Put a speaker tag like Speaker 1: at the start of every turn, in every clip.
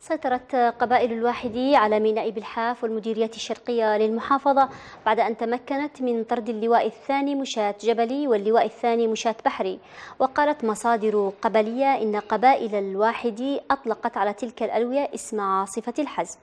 Speaker 1: سيطرت قبائل الواحدي على ميناء بلحاف والمديريات الشرقية للمحافظة بعد أن تمكنت من طرد اللواء الثاني مشاة جبلي واللواء الثاني مشاة بحري. وقالت مصادر قبلية إن قبائل الواحدي أطلقت على تلك الألوية اسم عاصفة الحزم.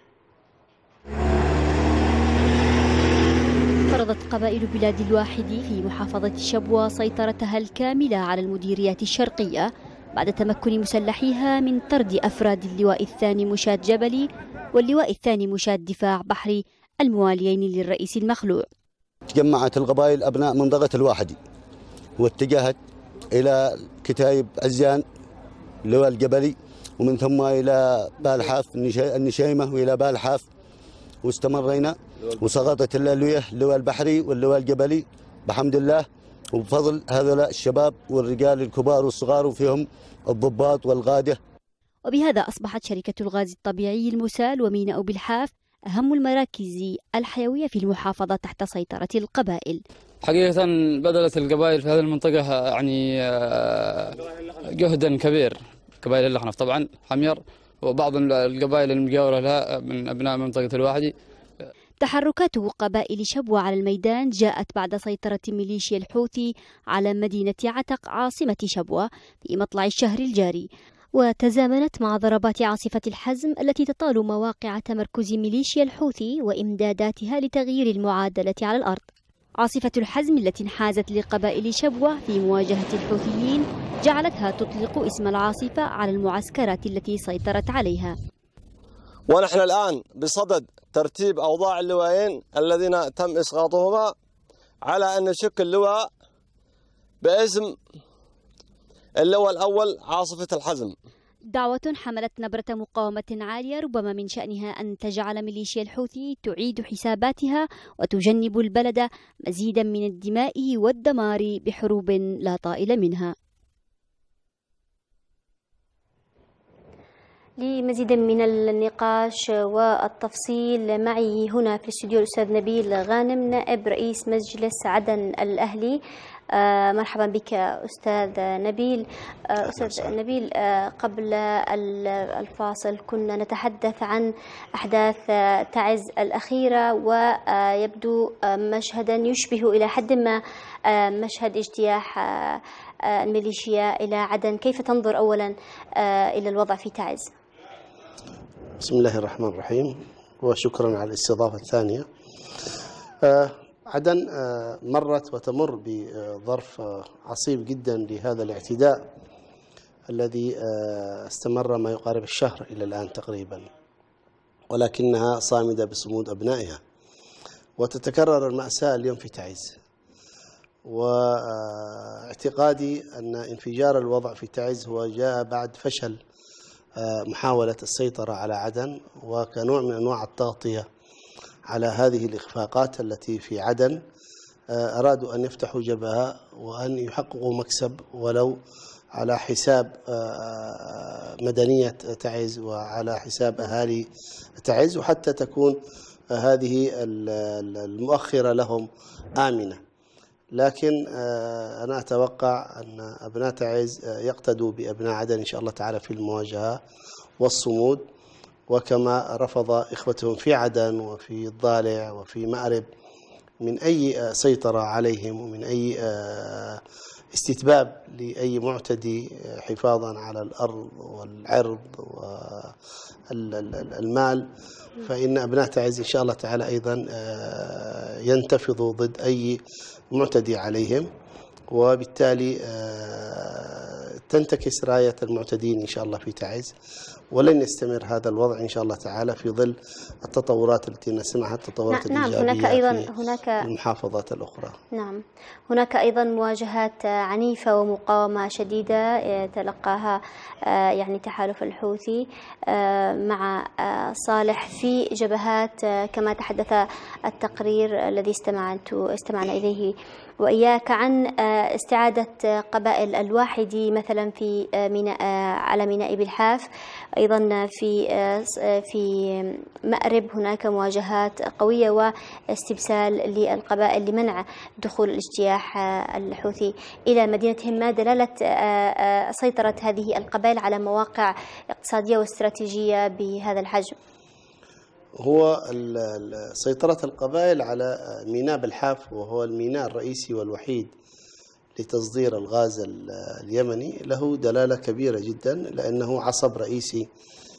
Speaker 1: فرضت قبائل بلاد الواحدي في محافظة شبوة سيطرتها الكاملة على المديريات الشرقية بعد تمكن مسلحيها من طرد أفراد اللواء الثاني مشاة جبلي واللواء الثاني مشاة دفاع بحري المواليين للرئيس المخلوع.
Speaker 2: تجمعت القبائل أبناء منطقة الواحدي واتجهت إلى كتايب عزيان اللواء الجبلي ومن ثم إلى بالحاف النشيمة وإلى بالحاف، واستمرينا وسقطت اللواء البحري واللواء الجبلي بحمد الله وبفضل هذول الشباب والرجال الكبار والصغار وفيهم الضباط والقادة.
Speaker 1: وبهذا أصبحت شركة الغاز الطبيعي المسال وميناء بلحاف أهم المراكز الحيوية في المحافظة تحت سيطرة القبائل.
Speaker 3: حقيقة بذلت القبائل في هذه المنطقة يعني جهدا كبير، قبائل الأحنف طبعا حمير وبعض القبائل المجاورة لها من أبناء منطقة الواحدي.
Speaker 1: تحركات قبائل شبوة على الميدان جاءت بعد سيطرة ميليشيا الحوثي على مدينة عتق عاصمة شبوة في مطلع الشهر الجاري، وتزامنت مع ضربات عاصفة الحزم التي تطال مواقع تمركز ميليشيا الحوثي وإمداداتها لتغيير المعادلة على الأرض. عاصفة الحزم التي انحازت لقبائل شبوة في مواجهة الحوثيين جعلتها تطلق اسم العاصفة على المعسكرات التي سيطرت عليها.
Speaker 4: ونحن الآن بصدد ترتيب أوضاع اللواءين الذين تم إسقاطهما على أن نشكل لواء باسم اللواء الأول عاصفة الحزم.
Speaker 1: دعوة حملت نبرة مقاومة عالية ربما من شأنها أن تجعل ميليشيا الحوثي تعيد حساباتها وتجنب البلد مزيدا من الدماء والدمار بحروب لا طائل منها. لمزيد من النقاش والتفصيل معي هنا في الاستوديو الأستاذ نبيل غانم نائب رئيس مجلس عدن الأهلي. مرحبا بك أستاذ نبيل. أستاذ نبيل، قبل الفاصل كنا نتحدث عن أحداث تعز الأخيرة ويبدو مشهدا يشبه إلى حد ما مشهد اجتياح الميليشيا إلى عدن. كيف تنظر أولا إلى الوضع في تعز؟
Speaker 5: بسم الله الرحمن الرحيم وشكرا على الاستضافة الثانية. عدن مرت وتمر بظرف عصيب جدا لهذا الاعتداء الذي استمر ما يقارب الشهر إلى الآن تقريبا، ولكنها صامدة بصمود أبنائها، وتتكرر المأساة اليوم في تعز. واعتقادي أن انفجار الوضع في تعز هو جاء بعد فشل محاولة السيطرة على عدن وكنوع من أنواع التغطية على هذه الإخفاقات التي في عدن. أرادوا أن يفتحوا جبهة وأن يحققوا مكسب ولو على حساب مدنية تعز وعلى حساب أهالي تعز، وحتى تكون هذه المؤخرة لهم آمنة. لكن أنا أتوقع أن أبناء تعز يقتدوا بأبناء عدن إن شاء الله تعالى في المواجهة والصمود، وكما رفض إخوتهم في عدن وفي الضالع وفي مأرب من أي سيطرة عليهم ومن أي استتباب لأي معتدي حفاظا على الأرض والعرض والمال، فإن أبناء تعز إن شاء الله تعالى أيضا ينتفضوا ضد أي معتدي عليهم، وبالتالي تنتكس راية المعتدين إن شاء الله في تعز، ولن يستمر هذا الوضع إن شاء الله تعالى في ظل التطورات التي نسمعها، التطورات الإيجابية
Speaker 1: هناك أيضا
Speaker 5: في المحافظات الأخرى.
Speaker 1: نعم، هناك أيضا مواجهات عنيفة ومقاومة شديدة يتلقاها يعني تحالف الحوثي مع صالح في جبهات كما تحدث التقرير الذي استمعنا إليه وإياك عن استعادة قبائل الواحدي مثلا مثلا في ميناء على ميناء بالحاف، أيضا في مأرب هناك مواجهات قوية واستبسال للقبائل لمنع دخول الاجتياح الحوثي إلى مدينتهم. ما دلالة سيطرة هذه القبائل على مواقع اقتصادية واستراتيجية بهذا الحجم؟
Speaker 5: هو سيطرة القبائل على ميناء بالحاف، وهو الميناء الرئيسي والوحيد لتصدير الغاز اليمني، له دلالة كبيرة جدا، لأنه عصب رئيسي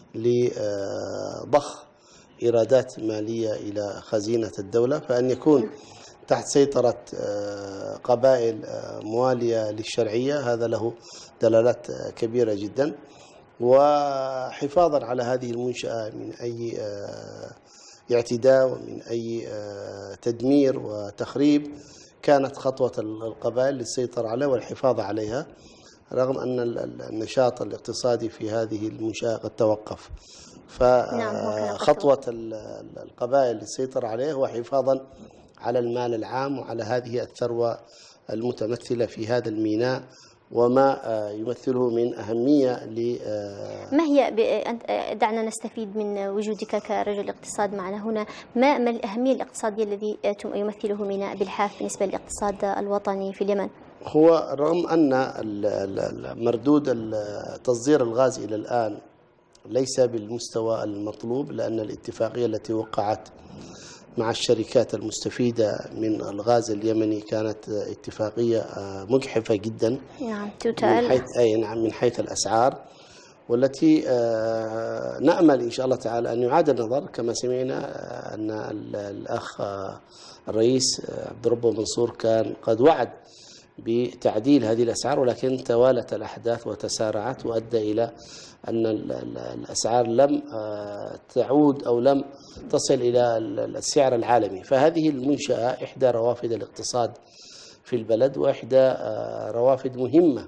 Speaker 5: لضخ إيرادات مالية إلى خزينة الدولة. فأن يكون تحت سيطرة قبائل موالية للشرعية هذا له دلالات كبيرة جدا. وحفاظا على هذه المنشأة من أي اعتداء ومن أي تدمير وتخريب، كانت خطوة القبائل للسيطرة عليها والحفاظ عليها، رغم أن النشاط الاقتصادي في هذه المنشأة قد توقف. فخطوة القبائل للسيطرة عليها هو حفاظا على المال العام وعلى هذه الثروة المتمثلة في هذا الميناء وما يمثله من أهمية
Speaker 1: ما هي دعنا نستفيد من وجودك كرجل اقتصاد معنا هنا. ما الأهمية الاقتصادية الذي يمثله ميناء بالحاف بالنسبة للاقتصاد الوطني في اليمن؟
Speaker 5: هو رغم أن مردود تصدير الغاز إلى الآن ليس بالمستوى المطلوب، لأن الاتفاقية التي وقعت مع الشركات المستفيدة من الغاز اليمني كانت اتفاقية مجحفة جدا.
Speaker 1: نعم، توتال.
Speaker 5: من حيث الأسعار، والتي نأمل إن شاء الله تعالى أن يعاد النظر، كما سمعنا أن الأخ الرئيس عبد الرب منصور كان قد وعد بتعديل هذه الأسعار، ولكن توالت الأحداث وتسارعت وأدى إلى أن الأسعار لم تعود أو لم تصل إلى السعر العالمي. فهذه المنشأة إحدى روافد الاقتصاد في البلد، وإحدى روافد مهمة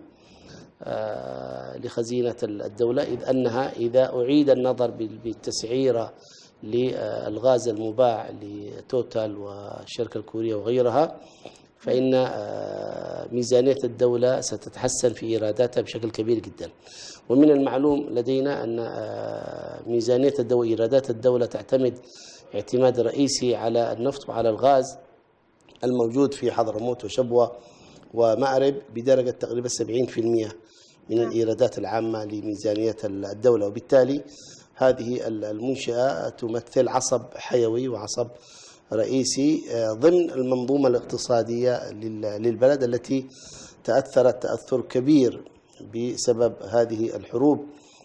Speaker 5: لخزينة الدولة، إذ أنها إذا أعيد النظر بالتسعيرة للغاز المباع لتوتال والشركة الكورية وغيرها، فإن ميزانية الدولة ستتحسن في إيراداتها بشكل كبير جدا. ومن المعلوم لدينا أن ميزانية الدولة إيرادات الدولة تعتمد اعتماد رئيسي على النفط وعلى الغاز الموجود في حضرموت وشبوة ومأرب بدرجة تقريبا 70% من الإيرادات العامة لميزانية الدولة، وبالتالي هذه المنشأة تمثل عصب حيوي وعصب رئيسي ضمن المنظومة الاقتصادية للبلد، التي تأثرت تأثر كبير بسبب هذه الحروب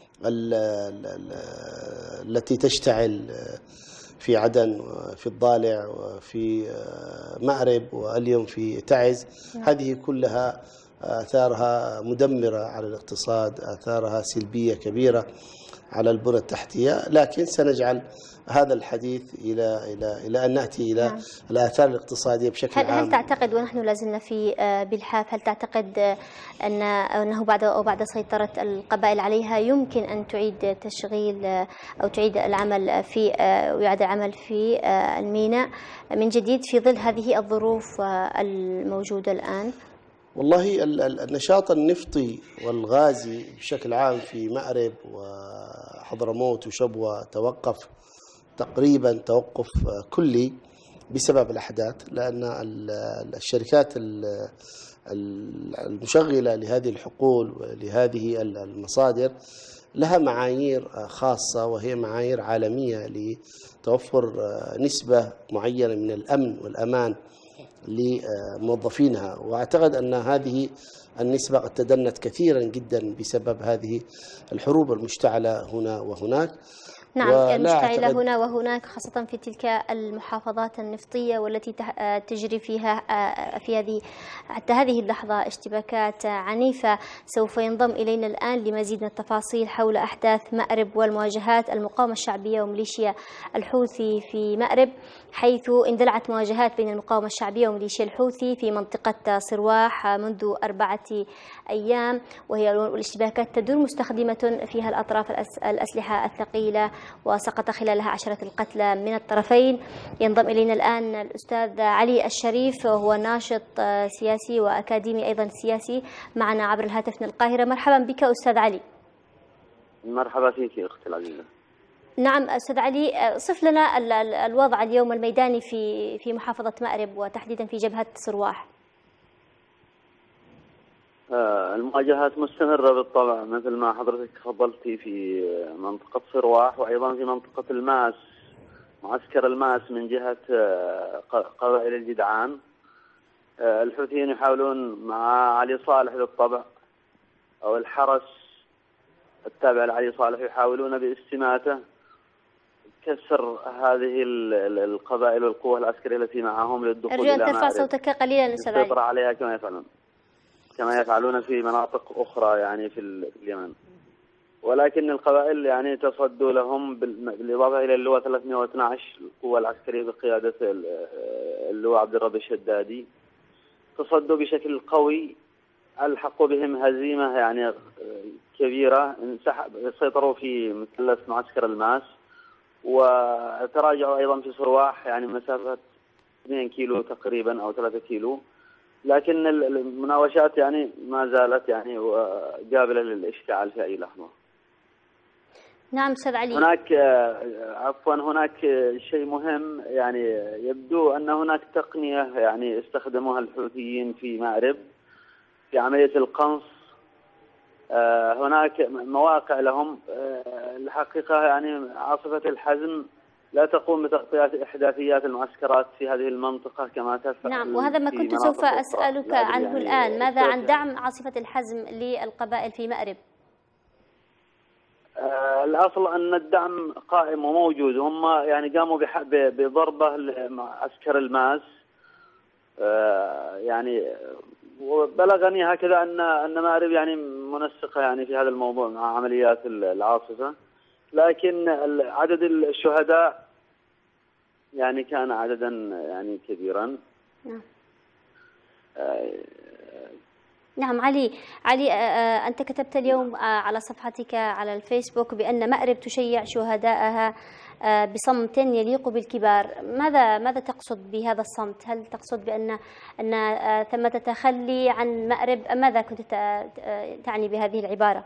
Speaker 5: التي تشتعل في عدن وفي الضالع وفي مأرب واليوم في تعز. هذه كلها آثارها مدمرة على الاقتصاد، آثارها سلبية كبيرة على البنى التحتية، لكن سنجعل هذا الحديث إلى أن نأتي إلى الآثار الاقتصادية بشكل عام.
Speaker 1: هل تعتقد، ونحن لازلنا في بالحاف، هل تعتقد أنه بعد سيطرة القبائل عليها يمكن أن تعيد تشغيل أو تعيد العمل ويعاد العمل في الميناء من جديد في ظل هذه الظروف الموجودة الآن؟
Speaker 5: والله النشاط النفطي والغازي بشكل عام في مأرب وحضرموت وشبوة توقف تقريبا توقف كلي بسبب الأحداث، لأن الشركات المشغلة لهذه الحقول ولهذه المصادر لها معايير خاصة، وهي معايير عالمية لتوفر نسبة معينة من الأمن والأمان لموظفينها. وأعتقد أن هذه النسبة قد تدنت كثيرا جدا بسبب هذه الحروب المشتعلة هنا وهناك.
Speaker 1: نعم، المشتعلة هنا وهناك، خاصة في تلك المحافظات النفطية والتي تجري فيها حتى هذه اللحظة اشتباكات عنيفة. سوف ينضم إلينا الآن لمزيد من التفاصيل حول أحداث مأرب والمواجهات المقاومة الشعبية وميليشيا الحوثي في مأرب، حيث اندلعت مواجهات بين المقاومة الشعبية وميليشيا الحوثي في منطقة صرواح منذ 4 أيام، وهي الاشتباكات تدور مستخدمة فيها الأطراف الأسلحة الثقيلة وسقط خلالها عشرة القتلى من الطرفين. ينضم إلينا الآن الأستاذ علي الشريف، وهو ناشط سياسي وأكاديمي أيضا سياسي، معنا عبر الهاتف من القاهرة. مرحبا بك أستاذ علي.
Speaker 6: مرحبا فيك أختي العزيزة.
Speaker 1: نعم أستاذ علي، صف لنا الوضع اليوم الميداني في محافظة مأرب وتحديدا في جبهة صرواح.
Speaker 6: المواجهات مستمرة بالطبع مثل ما حضرتك تفضلتي في منطقة صرواح وأيضا في منطقة الماس، معسكر الماس من جهة قبائل الجدعان. الحوثيين يحاولون مع علي صالح بالطبع أو الحرس التابع لعلي صالح يحاولون باستماته كسر هذه القبائل والقوى العسكرية التي معهم للدخول
Speaker 1: أرجو
Speaker 6: إلى
Speaker 1: أن ترفع
Speaker 6: مأرب
Speaker 1: صوتك قليلا أستاذ علي.
Speaker 6: السيطرة عليها كما يفعلون في مناطق أخرى يعني في اليمن. ولكن القبائل يعني تصدوا لهم بالإضافة إلى اللواء 312 القوة العسكرية بقيادة اللواء عبد الرب الشدادي، تصدوا بشكل قوي، ألحقوا بهم هزيمة يعني كبيرة، سيطروا في مثلث معسكر الماس وتراجعوا أيضا في صرواح يعني مسافة 2 كيلو تقريبا أو 3 كيلو. لكن المناوشات يعني ما زالت يعني قابلة للاشتعال في أي لحظة.
Speaker 1: نعم أستاذ علي.
Speaker 6: هناك شيء مهم، يعني يبدو أن هناك تقنية يعني استخدموها الحوثيين في مأرب في عملية القنص. هناك مواقع لهم الحقيقة يعني عاصفة الحزم لا تقوم بتغطية إحداثيات المعسكرات في هذه المنطقة كما تفعل.
Speaker 1: نعم، وهذا ما كنت سوف أسألك عنه يعني الآن. ماذا عن دعم عاصفة الحزم للقبائل في مأرب؟
Speaker 6: الأصل أن الدعم قائم وموجود. هم يعني قاموا بضربة لعسكر الماس، يعني وبلغني هكذا أن مأرب يعني منسقة يعني في هذا الموضوع مع عمليات العاصفة. لكن عدد الشهداء يعني كان عددا يعني كبيرا.
Speaker 1: نعم علي، أنت كتبت اليوم على صفحتك على الفيسبوك بأن مأرب تشيع شهدائها بصمت يليق بالكبار. ماذا تقصد بهذا الصمت؟ هل تقصد بأن ثمة تخلي عن مأرب أم ماذا كنت تعني بهذه العبارة؟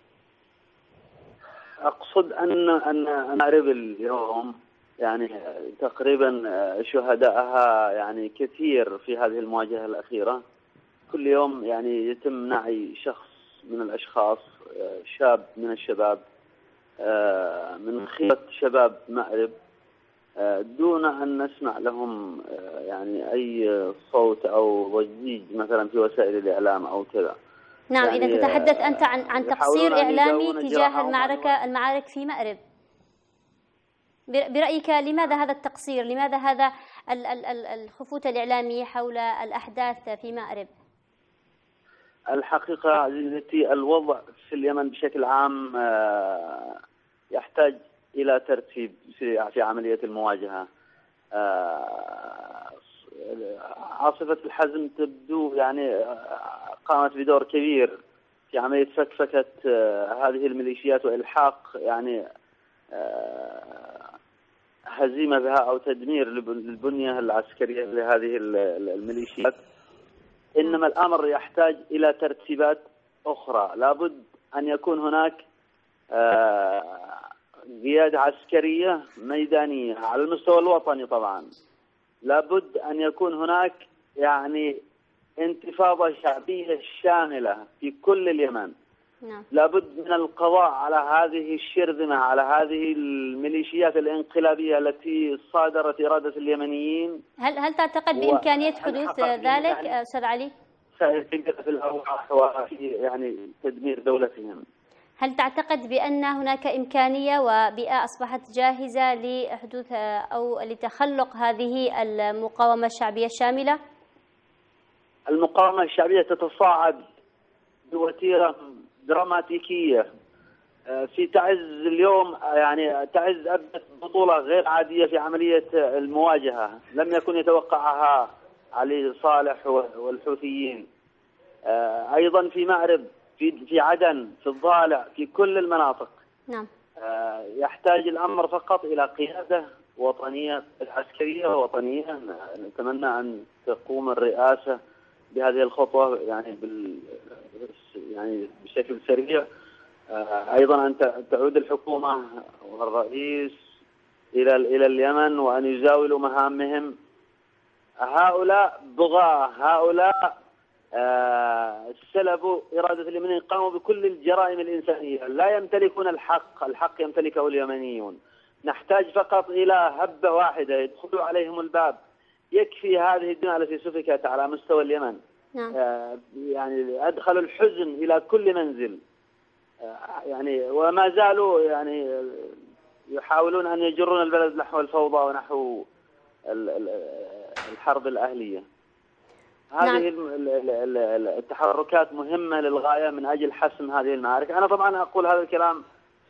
Speaker 6: أقصد أن مأرب اليوم يعني تقريبا شهدائها يعني كثير في هذه المواجهة الأخيرة. كل يوم يعني يتم نعي شخص من الأشخاص، شاب من الشباب من خيرة شباب مأرب دون أن نسمع لهم يعني أي صوت أو ضجيج مثلا في وسائل الإعلام أو كذا.
Speaker 1: نعم،
Speaker 6: يعني
Speaker 1: إذا تتحدث أنت عن تقصير إعلامي تجاه المعارك في مأرب. برأيك لماذا هذا التقصير؟ لماذا هذا الخفوت الإعلامي حول الأحداث في مأرب؟
Speaker 6: الحقيقة عزيزتي الوضع في اليمن بشكل عام يحتاج إلى ترتيب في عملية المواجهة. عاصفة الحزم تبدو يعني قامت بدور كبير في عملية فكفكة هذه الميليشيات وإلحاق يعني هزيمة بها أو تدمير البنية العسكرية لهذه الميليشيات. إنما الأمر يحتاج إلى ترتيبات أخرى. لابد أن يكون هناك قيادة عسكرية ميدانية على المستوى الوطني. طبعا لابد أن يكون هناك يعني انتفاضة شعبية شاملة في كل اليمن. لابد من القضاء على هذه الشرذمة، على هذه الميليشيات الانقلابية التي صادرت إرادة اليمنيين.
Speaker 1: هل تعتقد بإمكانية حدوث ذلك أستاذ علي؟
Speaker 6: سيتم في الأرواح وفي يعني تدمير دولتهم.
Speaker 1: هل تعتقد بأن هناك إمكانية وبيئة أصبحت جاهزة لحدوث أو لتخلق هذه المقاومة الشعبية الشاملة؟
Speaker 6: المقاومة الشعبية تتصاعد بوتيرة دراماتيكية. في تعز اليوم يعني تعز أبدت بطولة غير عادية في عملية المواجهة لم يكن يتوقعها علي صالح والحوثيين. أيضا في مأرب، في عدن، في الضالع، في كل المناطق.
Speaker 1: نعم.
Speaker 6: يحتاج الأمر فقط إلى قيادة وطنية عسكرية وطنية. نتمنى أن تقوم الرئاسة بهذه الخطوة يعني بشكل سريع. أيضا أن تعود الحكومة والرئيس إلى اليمن وأن يزاولوا مهامهم. هؤلاء بغاة، هؤلاء سلبوا إرادة اليمنيين، قاموا بكل الجرائم الإنسانية، لا يمتلكون الحق يمتلكه اليمنيون. نحتاج فقط إلى هبة واحدة يدخلوا عليهم الباب، يكفي هذه الدماء التي سفكت على مستوى اليمن.
Speaker 1: نعم.
Speaker 6: يعني أدخلوا الحزن إلى كل منزل، يعني وما زالوا يعني يحاولون أن يجرون البلد نحو الفوضى ونحو الحرب الأهلية. هذه التحركات مهمة للغاية من أجل حسم هذه المعارك. أنا طبعا أقول هذا الكلام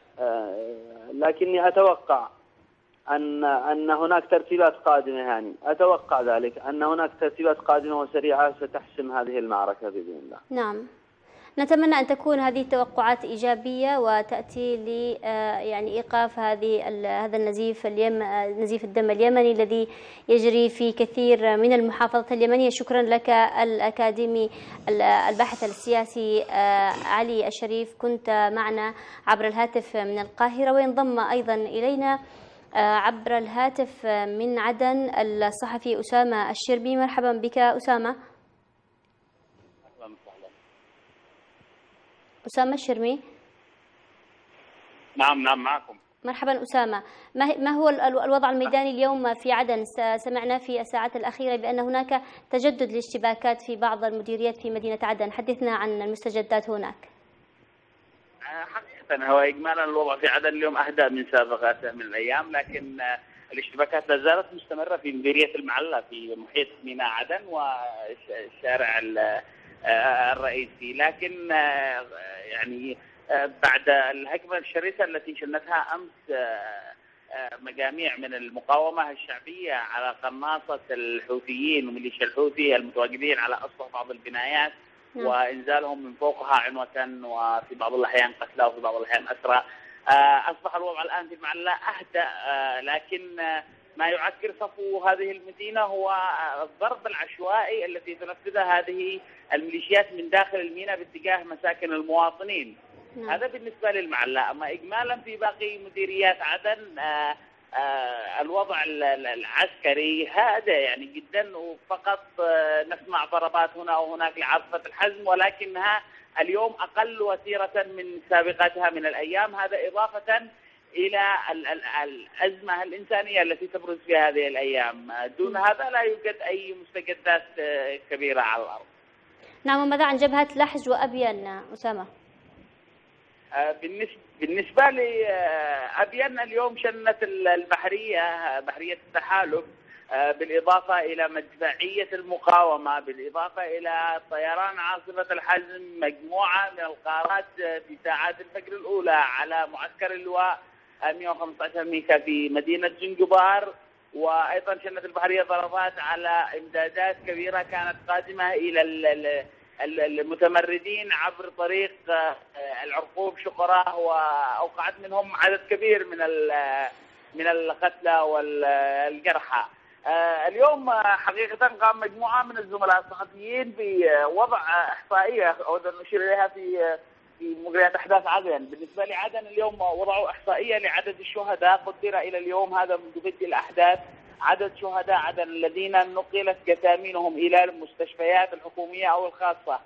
Speaker 6: لكني أتوقع أن هناك ترتيبات قادمة، يعني أتوقع ذلك أن هناك ترتيبات قادمة وسريعة ستحسم هذه المعركة بإذن الله.
Speaker 1: نعم، نتمنى أن تكون هذه التوقعات إيجابية وتأتي ل يعني إيقاف هذا نزيف الدم اليمني الذي يجري في كثير من المحافظات اليمنية. شكرا لك الأكاديمي الباحث السياسي علي الشريف، كنت معنا عبر الهاتف من القاهرة. وينضم أيضا إلينا عبر الهاتف من عدن الصحفي أسامة الشربي. مرحبا بك أسامة. أسامة الشرمي.
Speaker 7: نعم معكم.
Speaker 1: مرحبا أسامة، ما هو الوضع الميداني اليوم في عدن؟ سمعنا في الساعات الأخيرة بأن هناك تجدد للاشتباكات في بعض المديريات في مدينة عدن، حدثنا عن المستجدات هناك.
Speaker 7: حقيقة هو إجمالا الوضع في عدن اليوم أهدى من سابقاته من الأيام، لكن الاشتباكات لا زالت مستمرة في مديرية المعلة في محيط ميناء عدن والشارع الرئيسي. لكن يعني بعد الهجمة الشرسة التي شنتها أمس مجاميع من المقاومة الشعبية على قناصة الحوثيين وميليشيا الحوثي المتواجدين على أسطح بعض البنايات وإنزالهم من فوقها عنوة، وفي بعض الأحيان قتلى وفي بعض الأحيان أسرى، أصبح الوضع الآن في المعلة أهدأ. لكن ما يعكر صفو هذه المدينة هو الضرب العشوائي التي تنفذها هذه الميليشيات من داخل الميناء باتجاه مساكن المواطنين. هذا بالنسبة للمعلة. أما إجمالا في باقي مديريات عدن الوضع العسكري هادئ يعني جدا، وفقط نسمع ضربات هنا وهناك لعاصفة الحزم، ولكنها اليوم أقل وتيرة من سابقتها من الأيام. هذا إضافة إلى الأزمة الإنسانية التي تبرز في هذه الأيام. دون هذا لا يوجد أي مستجدات كبيرة على الأرض.
Speaker 1: نعم، وماذا عن جبهة لحج وأبين أسامة؟
Speaker 7: بالنسبة لأبين اليوم شنت بحرية التحالف، بالإضافة إلى مدفعية المقاومة، بالإضافة إلى طيران عاصفة الحزم مجموعة من الغارات في ساعات الفجر الأولى على معسكر اللواء 115 ميكا في مدينة زنجبار. وأيضا شنت البحرية ضربات على إمدادات كبيرة كانت قادمة إلى المتمردين عبر طريق العرقوب شقرة، وأوقعت منهم عدد كبير من القتلى والجرحى. اليوم حقيقة قام مجموعة من الزملاء الصحفيين بوضع إحصائية أود أن نشير إليها في مجريات أحداث عدن. بالنسبة لعدن اليوم وضعوا إحصائية لعدد الشهداء، قدر إلى اليوم هذا منذ بدء الأحداث عدد شهداء عدن الذين نقلت جثامينهم إلى المستشفيات الحكومية أو الخاصة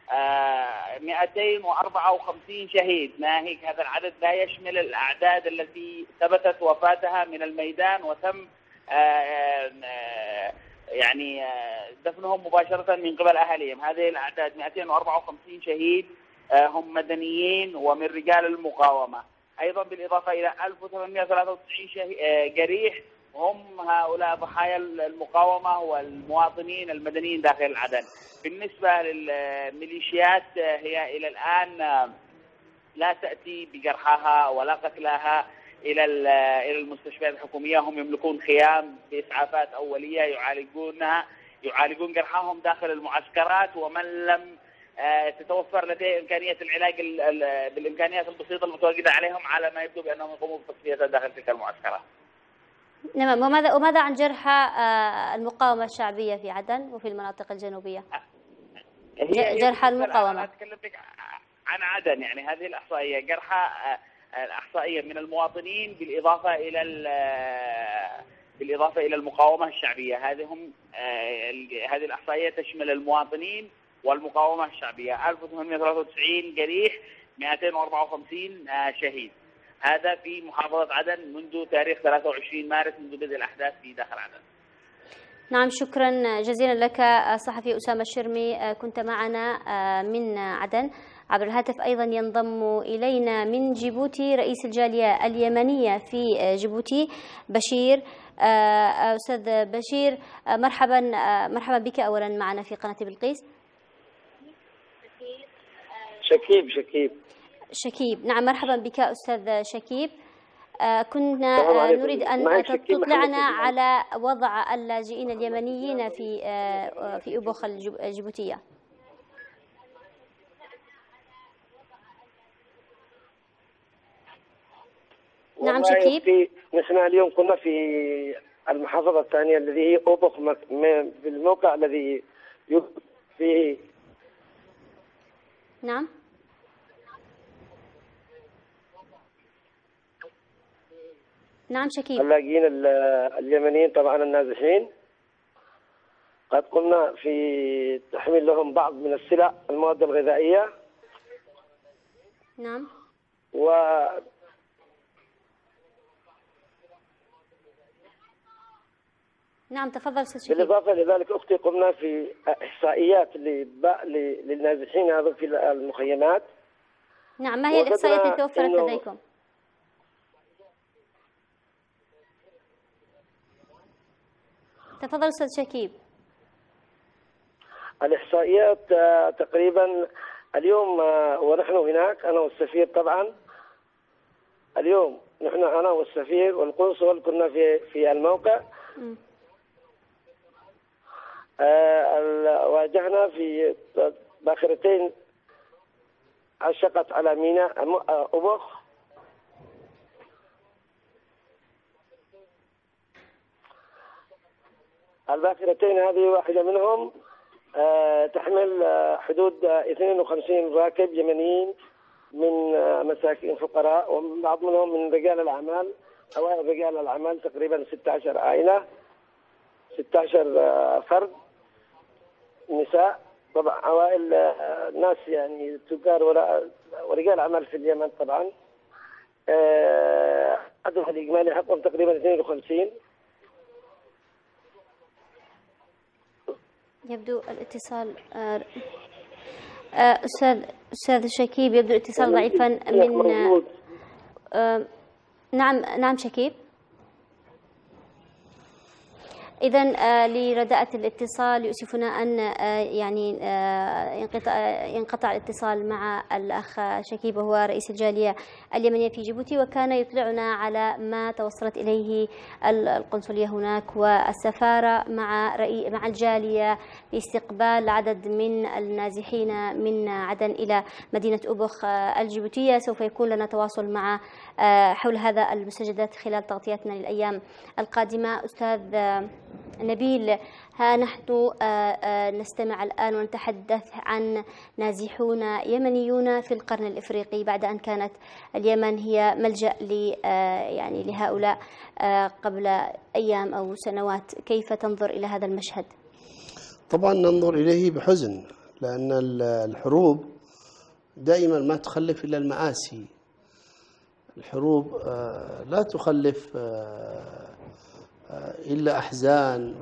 Speaker 7: 254 شهيد. ناهيك هذا العدد لا يشمل الأعداد التي ثبتت وفاتها من الميدان وتم يعني دفنهم مباشرة من قبل أهلهم. هذه الأعداد 254 شهيد هم مدنيين ومن رجال المقاومة. أيضا بالإضافة إلى 1893 جريح هم هؤلاء ضحايا المقاومة والمواطنين المدنيين داخل عدن. بالنسبة للميليشيات هي إلى الآن لا تأتي بجرحاها ولا قتلاها إلى المستشفيات الحكومية. هم يملكون خيام بإسعافات أولية يعالجون جرحاهم داخل المعسكرات، ومن لم تتوفر لديه إمكانية العلاج بالإمكانيات البسيطة المتواجدة عليهم، على ما يبدو بأنهم يقوموا بتصفيتها داخل تلك المعسكرات.
Speaker 1: نعم. وماذا عن جرحى المقاومة الشعبية في عدن وفي المناطق الجنوبية؟ جرحى المقاومة.
Speaker 7: أنا أتكلم لك عن عدن، يعني هذه الإحصائية جرحى الإحصائية من المواطنين بالإضافة إلى المقاومة الشعبية. هذه الإحصائية تشمل المواطنين والمقاومة الشعبية. 1893 جريح، 254 شهيد. هذا في محافظة عدن منذ تاريخ 23 مارس منذ بدء الأحداث في داخل عدن.
Speaker 1: نعم، شكرا جزيلا لك صحفي أسامة الشرمي، كنت معنا من عدن عبر الهاتف. أيضا ينضم إلينا من جيبوتي رئيس الجالية اليمنية في جيبوتي بشير. أستاذ بشير، مرحبا بك أولا معنا في قناة بلقيس. شكيب. نعم، مرحبا بك أستاذ شكيب. كنا نريد أن تطلعنا على وضع اللاجئين اليمنيين في أبوخ الجيبوتية. نعم شكيب.
Speaker 8: نحن اليوم كنا في المحافظة الثانية الذي هي أبوخ، في الموقع الذي فيه.
Speaker 1: نعم. نعم شكيب.
Speaker 8: اللاجئين اليمنيين طبعا النازحين قد قمنا في تحميل لهم بعض من السلع، المواد الغذائية.
Speaker 1: نعم. نعم، تفضل أستاذ شكيب.
Speaker 8: بالإضافة لذلك أختي قمنا في إحصائيات للنازحين هذا في المخيمات.
Speaker 1: نعم، ما هي الإحصائيات التي توفرت لديكم؟ تفضل أستاذ شكيب.
Speaker 8: الإحصائيات تقريبا اليوم ونحن هناك أنا والسفير، طبعا اليوم نحن أنا والسفير والقنصل كنا في الموقع. واجهنا في باخرتين عشقت على ميناء أبوخ. الباخرتين هذه واحدة منهم تحمل حدود 52 راكب يمنيين من مساكين فقراء، وبعض منهم من رجال الأعمال، أوائل رجال الأعمال، تقريبا 16 عائلة، 16 فرد نساء، طبعا أوائل ناس يعني تجار ورجال أعمال في اليمن. طبعا عدد الإجمالي حقهم تقريبا 52.
Speaker 1: يبدو الاتصال أستاذ شكيب، يبدو الاتصال ضعيفا من نعم شكيب. إذا لرداءة الاتصال يؤسفنا أن يعني ينقطع الاتصال مع الأخ شكيب، وهو رئيس الجالية اليمنية في جيبوتي، وكان يطلعنا على ما توصلت إليه القنصلية هناك والسفارة مع الجالية لاستقبال عدد من النازحين من عدن إلى مدينة أبوخ الجيبوتية. سوف يكون لنا تواصل مع حول هذا المستجدات خلال تغطيتنا للأيام القادمة. أستاذ نبيل، ها نحن نستمع الآن ونتحدث عن نازحون يمنيون في القرن الإفريقي بعد أن كانت اليمن هي ملجأ يعني لهؤلاء قبل أيام أو سنوات. كيف تنظر إلى هذا المشهد؟
Speaker 5: طبعا ننظر إليه بحزن، لأن الحروب دائما ما تخلف إلا المآسي. الحروب لا تخلف إلا أحزان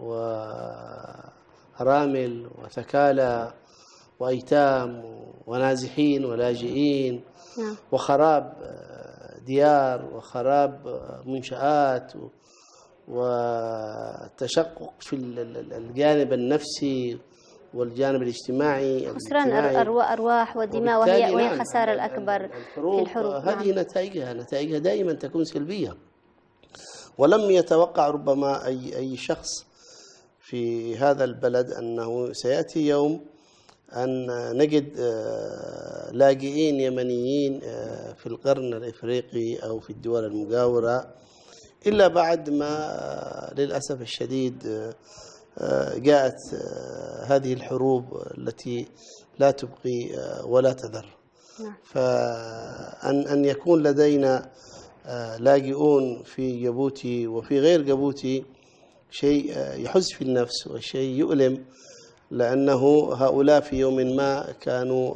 Speaker 5: وأرامل وثكالى وأيتام ونازحين ولاجئين وخراب ديار وخراب منشآت وتشقق في الجانب النفسي والجانب الاجتماعي،
Speaker 1: خسران أرواح ودماء، وهي الخسارة الأكبر في الحروب.
Speaker 5: هذه نتائجها دائما تكون سلبية، ولم يتوقع ربما أي شخص في هذا البلد أنه سيأتي يوم أن نجد لاجئين يمنيين في القرن الإفريقي أو في الدول المجاورة، إلا بعد ما للأسف الشديد جاءت هذه الحروب التي لا تبقي ولا تذر. فأن يكون لدينا لاجئون في جيبوتي وفي غير جيبوتي شيء يحز في النفس وشيء يؤلم، لأنه هؤلاء في يوم ما كانوا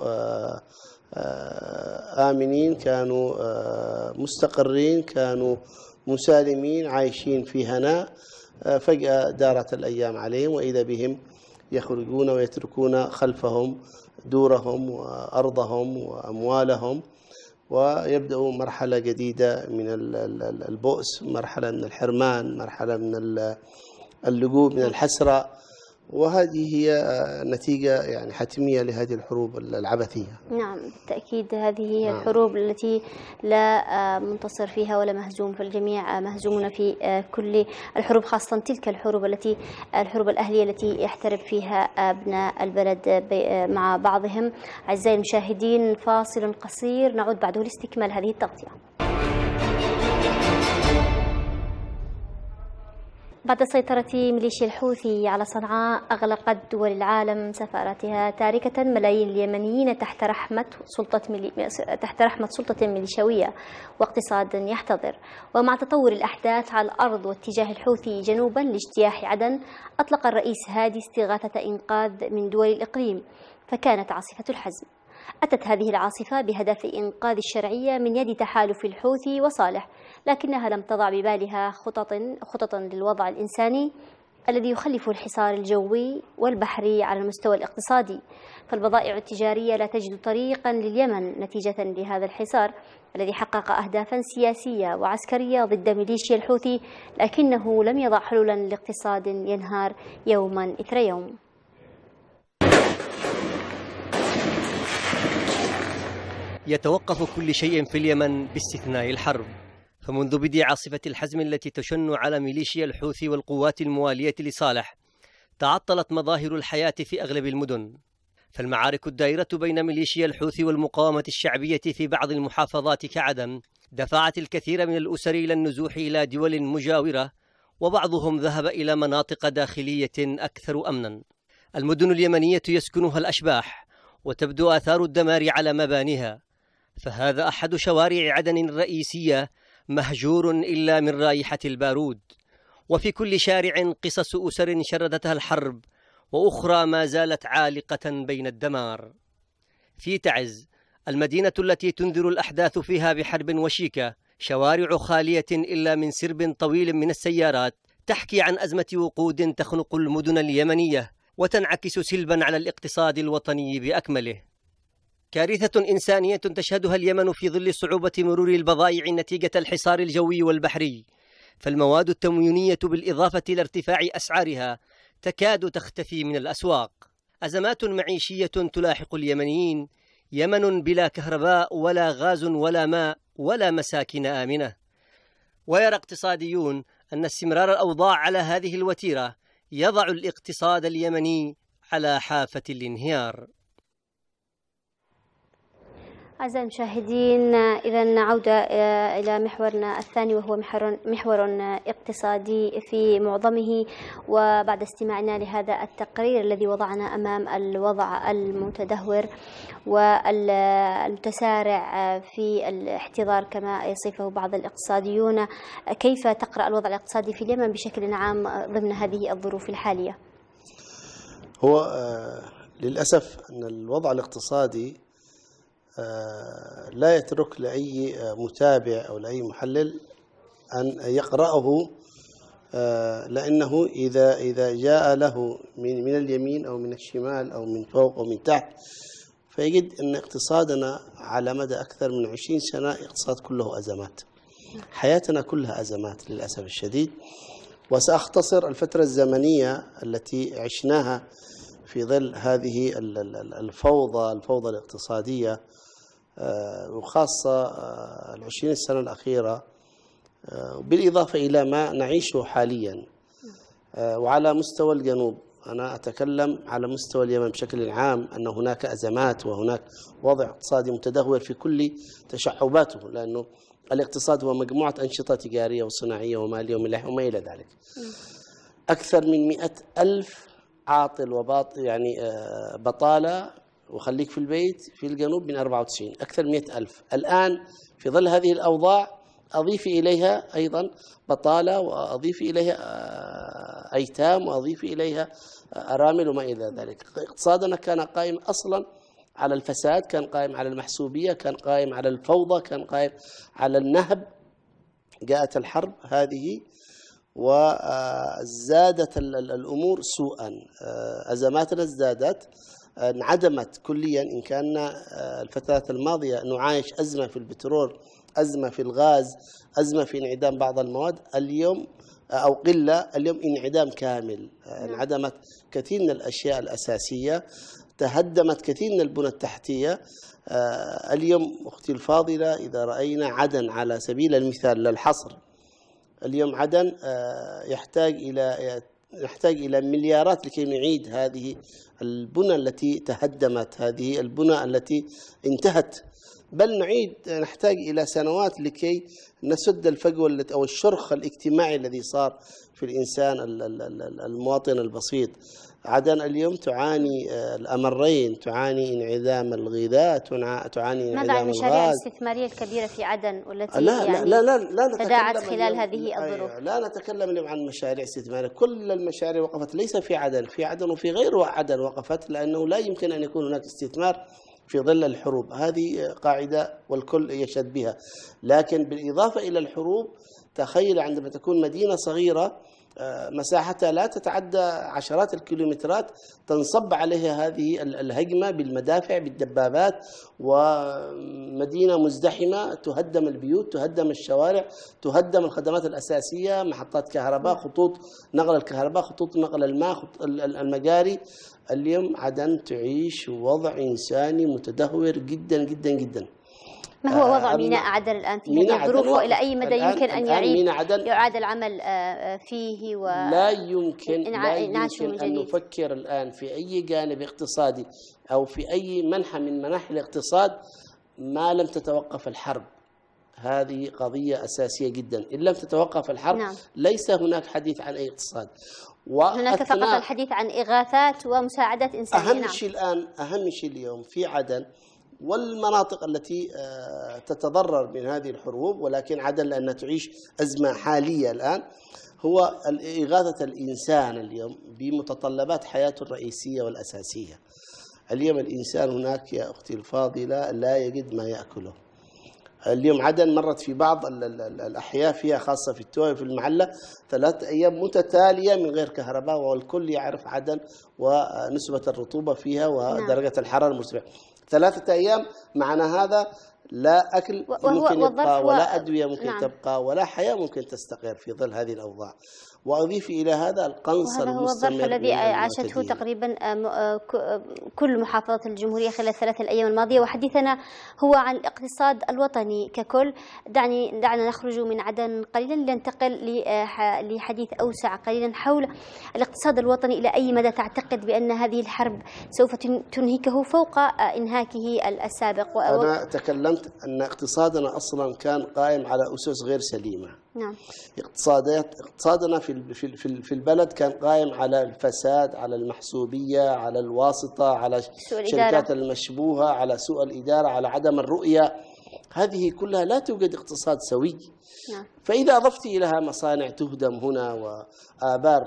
Speaker 5: آمنين، كانوا مستقرين، كانوا مسالمين، عايشين في هناء. فجأة دارت الأيام عليهم وإذا بهم يخرجون ويتركون خلفهم دورهم وأرضهم وأموالهم، ويبدأوا مرحلة جديدة من البؤس، مرحلة من الحرمان، مرحلة من اللجوء، من الحسرة. وهذه هي نتيجة يعني حتمية لهذه الحروب العبثية.
Speaker 1: نعم بالتأكيد، هذه هي الحروب التي لا منتصر فيها ولا مهزوم، فالجميع مهزومون في كل الحروب، خاصة تلك الحروب الحروب الأهلية التي يحترب فيها أبناء البلد مع بعضهم. أعزائي المشاهدين، فاصل قصير نعود بعده لاستكمال هذه التغطية. بعد سيطرة ميليشيا الحوثي على صنعاء، أغلقت دول العالم سفاراتها تاركة ملايين اليمنيين تحت رحمة سلطة ميليشيوية واقتصاد يحتضر. ومع تطور الأحداث على الأرض واتجاه الحوثي جنوبا لاجتياح عدن، أطلق الرئيس هادي استغاثة إنقاذ من دول الإقليم، فكانت عاصفة الحزم. أتت هذه العاصفة بهدف إنقاذ الشرعية من يد تحالف الحوثي وصالح، لكنها لم تضع ببالها خططا للوضع الإنساني الذي يخلف الحصار الجوي والبحري على المستوى الاقتصادي. فالبضائع التجارية لا تجد طريقا لليمن نتيجة لهذا الحصار الذي حقق أهدافا سياسية وعسكرية ضد ميليشيا الحوثي، لكنه لم يضع حلولا لاقتصاد ينهار يوما إثر يوم.
Speaker 9: يتوقف كل شيء في اليمن باستثناء الحرب، فمنذ بدء عاصفة الحزم التي تشن على ميليشيا الحوثي والقوات الموالية لصالح، تعطلت مظاهر الحياة في أغلب المدن. فالمعارك الدائرة بين ميليشيا الحوثي والمقاومة الشعبية في بعض المحافظات كعدن دفعت الكثير من الأسر إلى النزوح إلى دول مجاورة، وبعضهم ذهب إلى مناطق داخلية أكثر أمنا. المدن اليمنية يسكنها الأشباح، وتبدو آثار الدمار على مبانيها، فهذا أحد شوارع عدن الرئيسية مهجور إلا من رائحة البارود. وفي كل شارع قصص أسر شردتها الحرب، وأخرى ما زالت عالقة بين الدمار. في تعز، المدينة التي تنذر الأحداث فيها بحرب وشيكة، شوارع خالية إلا من سرب طويل من السيارات، تحكي عن أزمة وقود تخنق المدن اليمنية وتنعكس سلبا على الاقتصاد الوطني بأكمله. كارثة إنسانية تشهدها اليمن في ظل صعوبة مرور البضائع نتيجة الحصار الجوي والبحري، فالمواد التموينية بالإضافة إلى ارتفاع أسعارها تكاد تختفي من الأسواق. أزمات معيشية تلاحق اليمنيين، يمن بلا كهرباء ولا غاز ولا ماء ولا مساكن آمنة. ويرى اقتصاديون أن استمرار الأوضاع على هذه الوتيرة يضع الاقتصاد اليمني على حافة الانهيار.
Speaker 1: أعزائي المشاهدين، إذا عودة إلى محورنا الثاني، وهو محور اقتصادي في معظمه. وبعد استماعنا لهذا التقرير الذي وضعنا أمام الوضع المتدهور والمتسارع في الاحتضار كما يصفه بعض الاقتصاديون، كيف تقرأ الوضع الاقتصادي في اليمن بشكل عام ضمن هذه الظروف الحالية؟
Speaker 5: هو للأسف أن الوضع الاقتصادي لا يترك لأي متابع أو لأي محلل أن يقرأه، لأنه إذا جاء له من اليمين أو من الشمال أو من فوق أو من تحت، فيجد أن اقتصادنا على مدى أكثر من 20 سنة اقتصاد كله أزمات. حياتنا كلها أزمات للأسف الشديد. وسأختصر الفترة الزمنية التي عشناها في ظل هذه الفوضى الاقتصادية، وخاصة 20 سنة الأخيرة، بالإضافة إلى ما نعيشه حاليا. وعلى مستوى الجنوب أنا أتكلم على مستوى اليمن بشكل عام، أن هناك أزمات وهناك وضع اقتصادي متدهور في كل تشعباته، لأنه الاقتصاد هو مجموعة أنشطة تجارية وصناعية ومالية وما إلى ذلك. أكثر من 100,000 عاطل يعني بطالة وخليك في البيت في الجنوب من 94، أكثر من 100,000. الآن في ظل هذه الأوضاع أضيف إليها أيضا بطالة، وأضيف إليها أيتام، وأضيف إليها أرامل وما إلى ذلك. اقتصادنا كان قائم أصلا على الفساد، كان قائم على المحسوبية، كان قائم على الفوضى، كان قائم على النهب. جاءت الحرب هذه وزادت الأمور سوءا، أزماتنا ازدادت، انعدمت كليا. إن كان الفترات الماضية نعايش أزمة في البترول، أزمة في الغاز، أزمة في انعدام بعض المواد، اليوم أو قلة، اليوم انعدام كامل. انعدمت كثير من الأشياء الأساسية، تهدمت كثير من البنى التحتية. اليوم أختي الفاضلة إذا رأينا عدن على سبيل المثال للحصر، اليوم عدن يحتاج إلى مليارات لكي نعيد هذه البنى التي تهدمت، هذه البنى التي انتهت، بل نحتاج إلى سنوات لكي نسد الفجوة أو الشرخ الاجتماعي الذي صار في الإنسان المواطن البسيط. عدن اليوم تعاني الأمرين، تعاني انعدام الغذاء، تعاني انعدام الغاز.
Speaker 1: ماذا عن المشاريع الاستثمارية الكبيرة في عدن والتي
Speaker 5: لا
Speaker 1: تداعت خلال هذه الظروف؟
Speaker 5: لا نتكلم اليوم عن مشاريع استثمارية. كل المشاريع وقفت، ليس في عدن وفي غير عدن وقفت، لأنه لا يمكن أن يكون هناك استثمار في ظل الحروب. هذه قاعدة والكل يشهد بها. لكن بالإضافة إلى الحروب، تخيل عندما تكون مدينة صغيرة مساحتها لا تتعدى عشرات الكيلومترات تنصب عليها هذه الهجمة بالمدافع بالدبابات، ومدينة مزدحمة، تهدم البيوت، تهدم الشوارع، تهدم الخدمات الأساسية، محطات كهرباء، خطوط نقل الكهرباء، خطوط نقل الماء، المجاري. اليوم عدن تعيش وضع إنساني متدهور جدا جدا جدا.
Speaker 1: ما هو وضع ميناء عدن الآن في هذه الظروف، وإلى أي مدى يمكن أن يعاد العمل فيه
Speaker 5: لا يمكن أن نفكر الآن في أي جانب اقتصادي أو في أي منحى من مناحي الاقتصاد ما لم تتوقف الحرب. هذه قضية أساسية جدا. إن لم تتوقف الحرب ليس هناك حديث عن أي اقتصاد.
Speaker 1: هناك فقط الحديث عن إغاثات ومساعدات إنسانية.
Speaker 5: أهم شيء اليوم في عدن والمناطق التي تتضرر من هذه الحروب، ولكن عدن لأنها تعيش أزمة حالية الآن، هو إغاثة الإنسان اليوم بمتطلبات حياته الرئيسية والأساسية. اليوم الإنسان هناك يا أختي الفاضلة لا يجد ما يأكله. اليوم عدن مرت في بعض الأحياء فيها، خاصة في التوي في المعلة، 3 أيام متتالية من غير كهرباء، والكل يعرف عدن ونسبة الرطوبة فيها ودرجة الحرارة المرتفعة. 3 أيام معنى هذا لا أكل ممكن يبقى، ولا أدوية ممكن تبقى، ولا حياة ممكن تستقر في ظل هذه الأوضاع. وأضيف إلى هذا القنص المستمر.
Speaker 1: هذا هو الظرف الذي عاشته تقريبا كل محافظات الجمهورية خلال 3 الأيام الماضية. وحديثنا هو عن الاقتصاد الوطني ككل. دعنا نخرج من عدن قليلا لننتقل لحديث أوسع قليلا حول الاقتصاد الوطني. إلى أي مدى تعتقد بأن هذه الحرب سوف تنهكه فوق إنهاكه السابق؟
Speaker 5: أنا تكلمت أن اقتصادنا أصلا كان قائم على أسس غير سليمة.
Speaker 1: نعم.
Speaker 5: اقتصادنا في البلد كان قائم على الفساد، على المحسوبية، على الواسطة، على الشركات المشبوهة، على سوء الإدارة، على عدم الرؤية. هذه كلها لا توجد اقتصاد سوي.
Speaker 1: نعم.
Speaker 5: فإذا أضفت إليها مصانع تهدم هنا، وآبار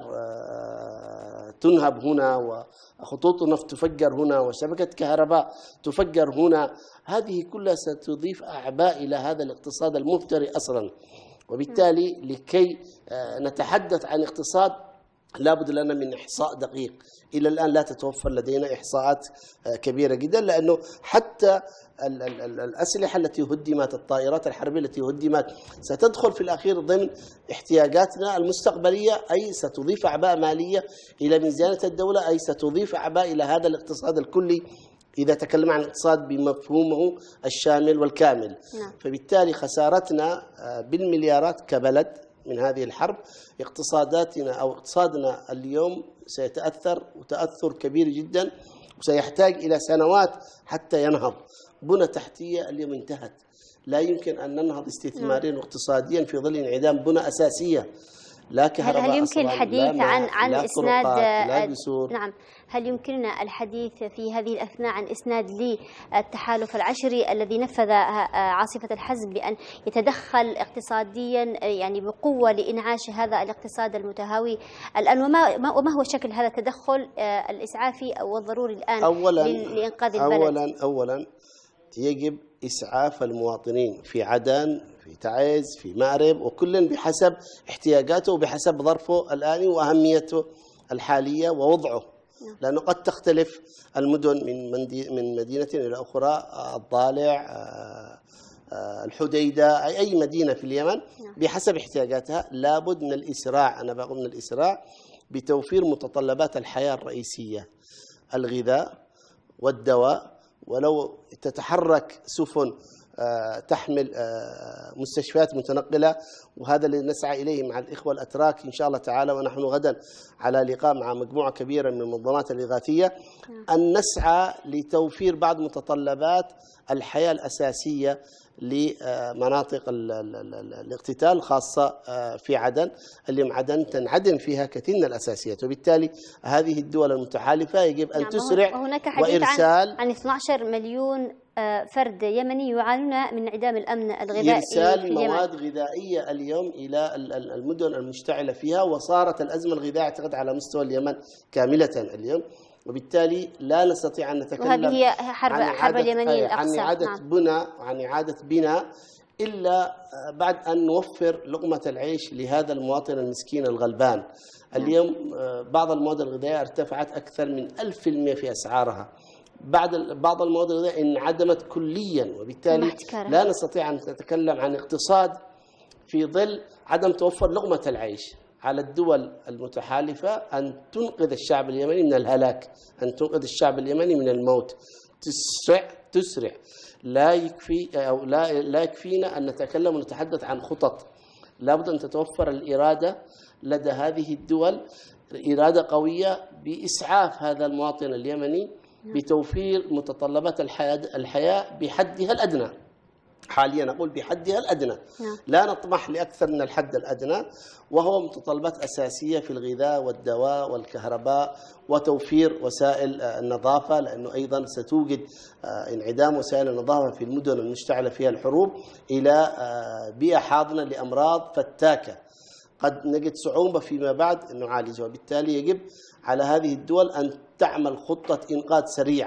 Speaker 5: تنهب هنا، وخطوط نفط تفجر هنا، وشبكة كهرباء تفجر هنا، هذه كلها ستضيف أعباء إلى هذا الاقتصاد المفتري أصلا. وبالتالي لكي نتحدث عن اقتصاد لابد لنا من إحصاء دقيق. إلى الآن لا تتوفر لدينا إحصاءات كبيرة جدا، لأنه حتى الأسلحة التي هدمت، الطائرات الحربية التي هدمت، ستدخل في الأخير ضمن احتياجاتنا المستقبلية، أي ستضيف أعباء مالية إلى ميزانية الدولة، أي ستضيف أعباء إلى هذا الاقتصاد الكلي إذا تكلم عن الاقتصاد بمفهومه الشامل والكامل.
Speaker 1: نعم.
Speaker 5: فبالتالي خسارتنا بالمليارات كبلد من هذه الحرب اقتصاداتنا أو اقتصادنا اليوم سيتأثر وتأثر كبير جدا، وسيحتاج إلى سنوات حتى ينهض. بنى تحتية اليوم انتهت، لا يمكن أن ننهض استثماريا واقتصاديا في ظل انعدام بنى أساسية، لا كهرباء.
Speaker 1: هل يمكن الحديث عن إسناد
Speaker 5: لا جسور؟
Speaker 1: نعم، هل يمكننا الحديث في هذه الأثناء عن إسناد للتحالف العشري الذي نفذ عاصفة الحزم بأن يتدخل اقتصاديا يعني بقوة لإنعاش هذا الاقتصاد المتهاوي الآن، وما هو شكل هذا التدخل الإسعافي والضروري الآن لإنقاذ البلد؟
Speaker 5: أولا يجب إسعاف المواطنين في عدن، في تعز، في مأرب، وكل بحسب احتياجاته وبحسب ظرفه الآني وأهميته الحالية ووضعه، لأنه قد تختلف المدن من مدينة إلى أخرى، الضالع، الحديدة، أي مدينة في اليمن بحسب احتياجاتها. لابد من الإسراع، أنا بقول من الإسراع بتوفير متطلبات الحياة الرئيسية، الغذاء والدواء. ولو تتحرك سفن تحمل مستشفيات متنقلة، وهذا اللي نسعى إليه مع الإخوة الأتراك إن شاء الله تعالى، ونحن غدا على لقاء مع مجموعة كبيرة من المنظمات الإغاثية، أن نسعى لتوفير بعض متطلبات الحياة الأساسية لمناطق الاقتتال، خاصة في عدن. اليوم عدن تنعدم فيها كثير من الأساسيات، وبالتالي هذه الدول المتحالفة يجب أن تسرع
Speaker 1: وهناك حديث
Speaker 5: وإرسال
Speaker 1: عن 12 مليون فرد يمني يعانون من انعدام الأمن الغذائي،
Speaker 5: إرسال مواد غذائية اليوم إلى المدن المشتعلة فيها، وصارت الأزمة الغذائية أعتقد على مستوى اليمن كاملة اليوم، وبالتالي لا نستطيع أن نتكلم
Speaker 1: وهذه هي حرب اليمنيين
Speaker 5: الأقصى عن إعادة بناء إلا بعد أن نوفر لقمة العيش لهذا المواطن المسكين الغلبان. اليوم بعض المواد الغذائية ارتفعت أكثر من 1000% في أسعارها، بعض المواد الغذائية انعدمت كليا، وبالتالي لا نستطيع أن نتكلم عن اقتصاد في ظل عدم توفر لقمة العيش. على الدول المتحالفة أن تنقذ الشعب اليمني من الهلاك، أن تنقذ الشعب اليمني من الموت، تسرع. لا يكفينا أن نتكلم ونتحدث عن خطط، لابد أن تتوفر الإرادة لدى هذه الدول، إرادة قوية بإسعاف هذا المواطن اليمني بتوفير متطلبات الحياة بحدها الأدنى. حاليا نقول بحدها الأدنى، لا نطمح لأكثر من الحد الأدنى، وهو متطلبات أساسية في الغذاء والدواء والكهرباء وتوفير وسائل النظافة، لأنه أيضا ستوجد انعدام وسائل النظافة في المدن المشتعلة فيها الحروب إلى بيئة حاضنة لأمراض فتاكة قد نجد صعوبة فيما بعد أن نعالجها. وبالتالي يجب على هذه الدول أن تعمل خطة إنقاذ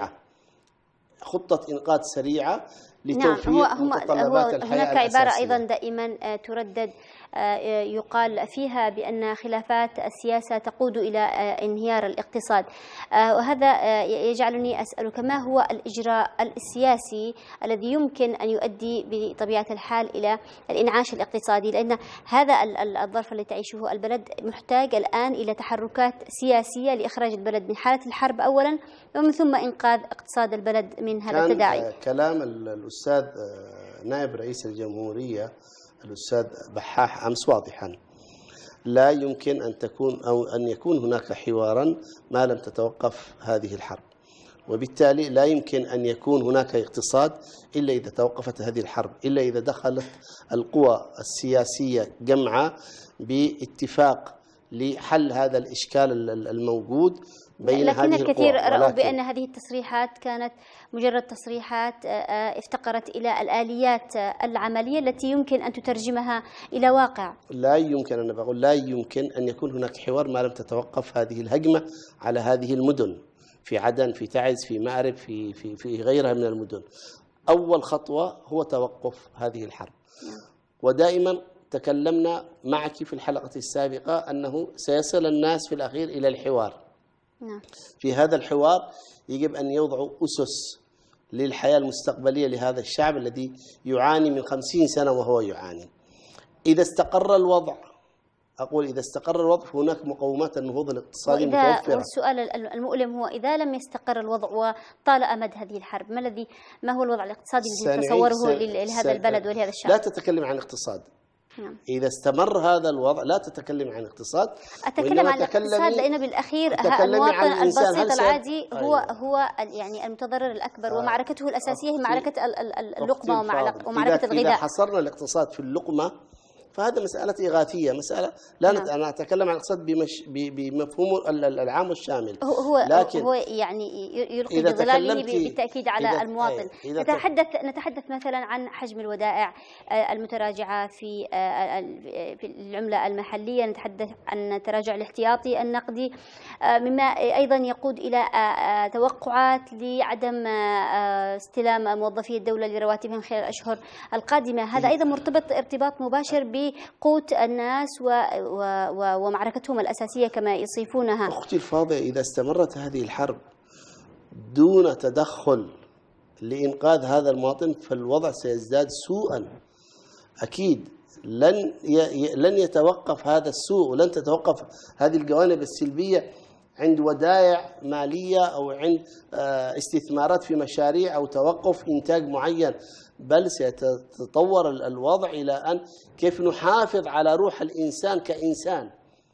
Speaker 5: سريعة لتوفير متطلبات الحياة
Speaker 1: هناك عبارة أيضا دائما تردد يقال فيها بأن خلافات السياسة تقود إلى انهيار الاقتصاد، وهذا يجعلني أسألك ما هو الإجراء السياسي الذي يمكن أن يؤدي بطبيعة الحال إلى الإنعاش الاقتصادي، لأن هذا الظرف الذي تعيشه البلد محتاج الآن إلى تحركات سياسية لإخراج البلد من حالة الحرب أولا، ومن ثم إنقاذ اقتصاد البلد من هذا التداعي.
Speaker 5: كلام الأستاذ نائب رئيس الجمهورية الأستاذ بحاح أمس واضحا، لا يمكن أن يكون هناك حوارا ما لم تتوقف هذه الحرب، وبالتالي لا يمكن أن يكون هناك اقتصاد إلا إذا توقفت هذه الحرب، إلا إذا دخلت القوى السياسية جمعة باتفاق لحل هذا الإشكال الموجود بين هذه القوى.
Speaker 1: لكن الكثير رأوا بأن هذه التصريحات كانت مجرد تصريحات افتقرت إلى الآليات العملية التي يمكن أن تترجمها إلى واقع.
Speaker 5: لا يمكن، أنا بقول لا يمكن أن يكون هناك حوار ما لم تتوقف هذه الهجمة على هذه المدن، في عدن، في تعز، في مأرب، في غيرها من المدن. أول خطوة هو توقف هذه الحرب. ودائما تكلمنا معك في الحلقة السابقة أنه سيصل الناس في الأخير إلى الحوار. في هذا الحوار يجب أن يوضعوا أسس للحياة المستقبلية لهذا الشعب الذي يعاني من 50 سنة وهو يعاني. إذا استقر الوضع، أقول إذا استقر الوضع، هناك مقومات النهوض الاقتصادي متوفرة.
Speaker 1: والسؤال المؤلم هو إذا لم يستقر الوضع وطال أمد هذه الحرب، ما هو الوضع الاقتصادي الذي تصوره لهذا البلد ولهذا الشعب؟
Speaker 5: لا تتكلم عن اقتصاد، إذا استمر هذا الوضع لا تتكلم عن اقتصاد،
Speaker 1: أتكلم عن الاقتصاد لأنه بالأخير المواطن البسيط العادي هو يعني المتضرر الأكبر، ومعركته الأساسية هي معركة اللقمة ومعركة الغذاء.
Speaker 5: إذا حصرنا الاقتصاد في اللقمة فهذا مسألة إغاثية، مسألة لا أنا أتكلم عن الاقتصاد بمفهومه العام والشامل.
Speaker 1: هو يعني يلقي بظلاله بالتأكيد على المواطن. نتحدث مثلا عن حجم الودائع المتراجعة في العملة المحلية، نتحدث عن تراجع الاحتياطي النقدي، مما أيضا يقود إلى توقعات لعدم استلام موظفي الدولة لرواتبهم خلال الأشهر القادمة. هذا أيضا مرتبط ارتباط مباشر بقوت الناس ومعركتهم الأساسية كما يصفونها.
Speaker 5: أختي الفاضلة، إذا استمرت هذه الحرب دون تدخل لإنقاذ هذا المواطن فالوضع سيزداد سوءا. أكيد لن يتوقف هذا السوء، ولن تتوقف هذه الجوانب السلبية عند ودائع مالية أو عند استثمارات في مشاريع أو توقف إنتاج معين، بل سيتطور الوضع إلى أن كيف نحافظ على روح الإنسان كإنسان،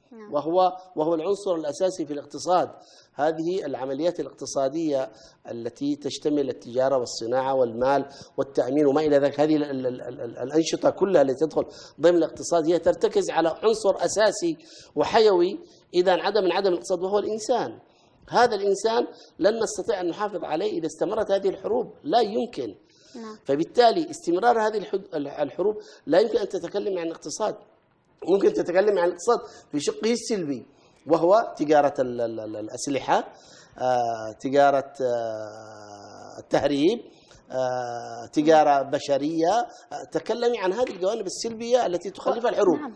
Speaker 5: وهو العنصر الأساسي في الاقتصاد. هذه العمليات الاقتصادية التي تشتمل التجارة والصناعة والمال والتأمين وما إلى ذلك، هذه الأنشطة كلها التي تدخل ضمن الاقتصاد هي ترتكز على عنصر أساسي وحيوي إذا انعدم من عدم الاقتصاد، وهو الإنسان. هذا الإنسان لن نستطيع أن نحافظ عليه إذا استمرت هذه الحروب، لا يمكن. فبالتالي استمرار هذه الحروب لا يمكن أن تتكلم عن اقتصاد. ممكن تتكلم عن الاقتصاد في شقه السلبي، وهو تجارة الأسلحة، تجارة التهريب، تجارة بشرية. تكلمي عن هذه الجوانب السلبية التي تخلفها الحروب.
Speaker 1: نعم.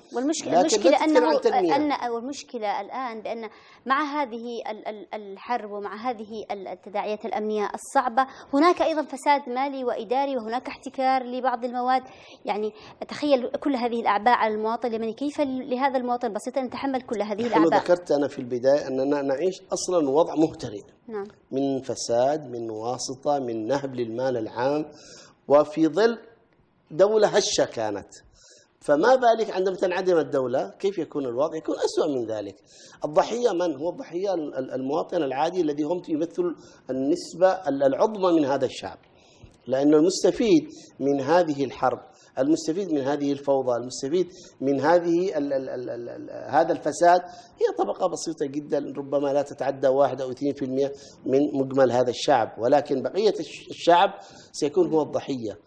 Speaker 1: والمشكلة الآن بأن مع هذه الحرب ومع هذه التداعيات الأمنية الصعبة هناك أيضا فساد مالي وإداري، وهناك احتكار لبعض المواد. يعني تخيل كل هذه الأعباء على المواطن اليمني، كيف لهذا المواطن البسيط أن يتحمل كل هذه الأعباء؟
Speaker 5: ذكرت أنا في البداية أننا نعيش أصلا وضع مهترئ.
Speaker 1: نعم.
Speaker 5: من فساد، من واسطة، من نهب للمال العام، وفي ظل دولة هشة كانت. فما بالك عندما تنعدم الدولة، كيف يكون الوضع؟ يكون أسوأ من ذلك. الضحية من هو؟ الضحية المواطن العادي الذي هم يمثل النسبة العظمى من هذا الشعب، لأنه المستفيد من هذه الحرب، المستفيد من هذه الفوضى، المستفيد من هذا الفساد هي طبقة بسيطة جدا، ربما لا تتعدى 1 أو 2% من مجمل هذا الشعب، ولكن بقية الشعب سيكون هو الضحية.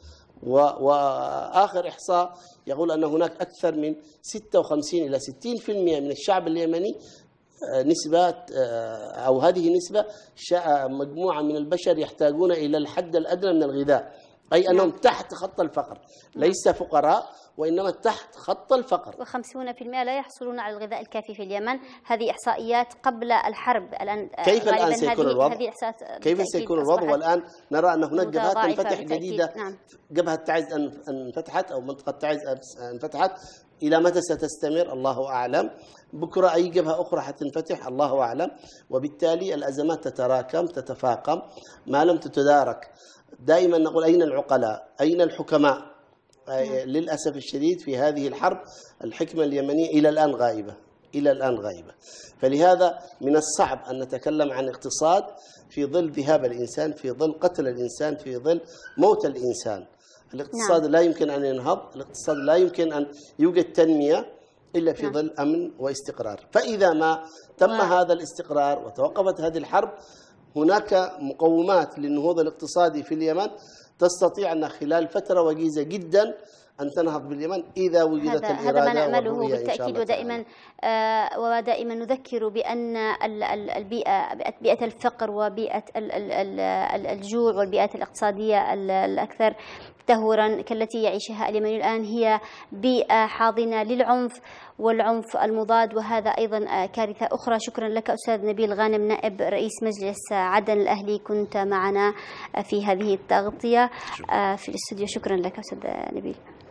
Speaker 5: وآخر إحصاء يقول أن هناك أكثر من 56 إلى 60% من الشعب اليمني نسبة أو هذه نسبة مجموعة من البشر يحتاجون إلى الحد الأدنى من الغذاء، أي أنهم تحت خط الفقر، ليس فقراء وإنما تحت خط الفقر.
Speaker 1: و50% لا يحصلون على الغذاء الكافي في اليمن. هذه إحصائيات قبل الحرب. الآن
Speaker 5: كيف الآن سيكون الوضع؟ كيف سيكون الوضع؟ والآن نرى أن هناك جبهات تنفتح جديدة.
Speaker 1: نعم.
Speaker 5: جبهة تعز انفتحت، أو منطقة تعز انفتحت. إلى متى ستستمر الله أعلم. بكرة أي جبهة أخرى حتنفتح الله أعلم. وبالتالي الأزمات تتراكم تتفاقم ما لم تتدارك. دائما نقول أين العقلاء؟ أين الحكماء؟ للأسف الشديد في هذه الحرب الحكمة اليمنية إلى الآن غائبة، إلى الآن غائبة. فلهذا من الصعب أن نتكلم عن اقتصاد في ظل ذهاب الإنسان، في ظل قتل الإنسان، في ظل موت الإنسان. الاقتصاد لا يمكن أن ينهض، الاقتصاد لا يمكن أن يوجد تنمية إلا في ظل أمن واستقرار. فإذا ما تم هذا الاستقرار وتوقفت هذه الحرب، هناك مقومات للنهوض الاقتصادي في اليمن تستطيع أن خلال فترة وجيزة جدا أن تنهض باليمن إذا وجدت الإرادة.
Speaker 1: هذا ما نعمله بالتأكيد. ودائما نذكر بأن بيئة الفقر وبيئة الجوع والبيئات الاقتصادية الأكثر تدهورا كالتي يعيشها اليمن الآن هي بيئة حاضنة للعنف والعنف المضاد، وهذا أيضا كارثة أخرى. شكرا لك أستاذ نبيل غانم، نائب رئيس مجلس عدن الأهلي، كنت معنا في هذه التغطية في الاستوديو. شكرا لك أستاذ نبيل.